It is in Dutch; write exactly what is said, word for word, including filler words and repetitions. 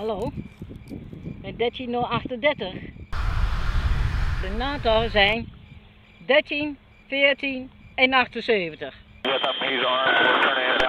Hallo, met dertien nul achtendertig. De natallen zijn dertien, veertien en achtenzeventig. Yes, I'm, he's armed. We're turning in.